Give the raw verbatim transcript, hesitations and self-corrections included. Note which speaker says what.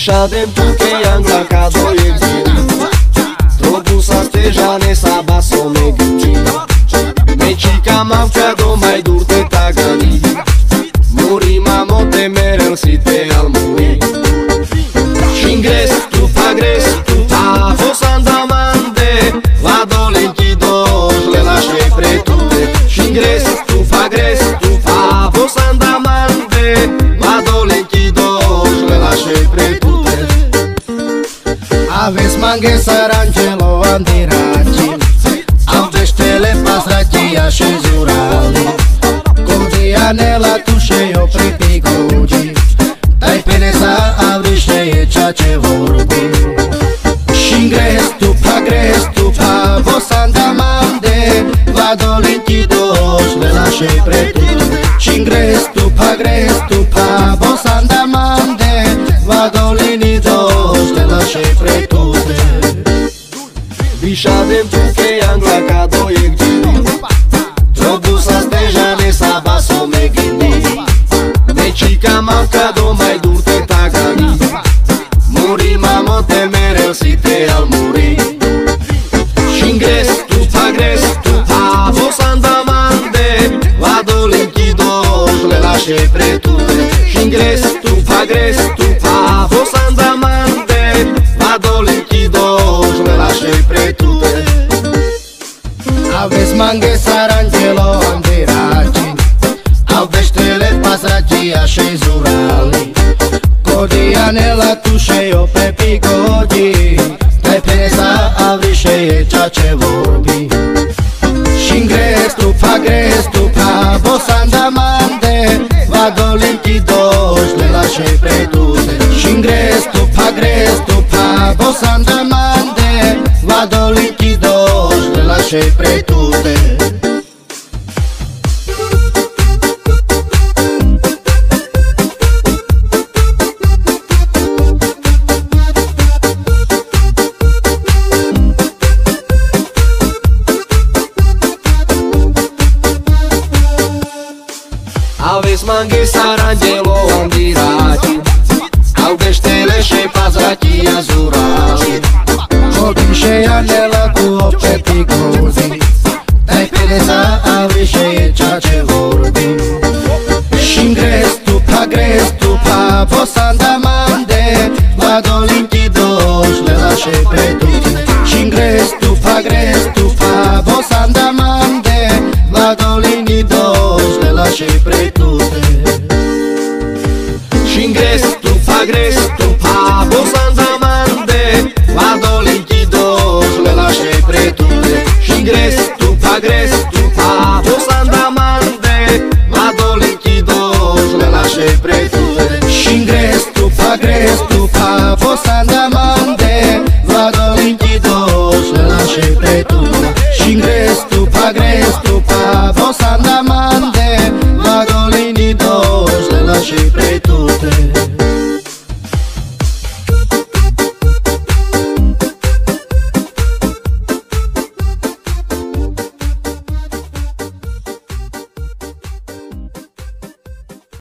Speaker 1: dentro che angla cado e giri Trobu sa stejane sa basso me giri Mexica mam cado mai dur te tagani Muri mamo te merel si te al muri Shingres tu pagres tu a vos andamande Vado lenchido le lasce pretute Shingres tu pagres tu a vos andamande Vado lenchido le lasce pretute Aveți manghe sarangelo andiraci Avveștele pasracia și zurali Cogiane la tușe o pripigogi Dai pene sa avriște e ceea ce vorbi Shingres tu pagres tu pa vos andamande Vado lenchidos le lasce pretute Shingres tu pagres tu pa vos andamande Vado lenchidos le lasce pretute Bisha dentro che angla cado e giri Trobu sa stejane sa basso me gindi Mexica mam cado mai dur te tagani Muri mamo te merel si te al muri Shingres tu pagres tu a vos andamande Vado lenchidos le lasce pretute Shingres tu pagres tu a vos andamande Vado lenchidos le lasce pretute Aveți manghe sarangelo andiraci Avveștele pasracia și zurali Cogiane la tușe o pe pigodi Dai pesa avrișe e ceea ce vorbi Shingres tu pagres tu pa vos andamande Vado lenchidos le lasce pretute Shingres tu pagres tu pa vos andamande Vado lenchidos le lasce pretute Aveți manghe sarangelo andiraci Avveștele și pasracia zurali Cogiane la cu o pe pigozi Dai pene sa avrișe e ceea ce vorbi Shingres tu pagres tu pa vos andamande Vado lenchidos le lasce pretute Shingres tu pagres tu pa vos andamande Vado lenchidos le lasce pretute Shingres tu pagres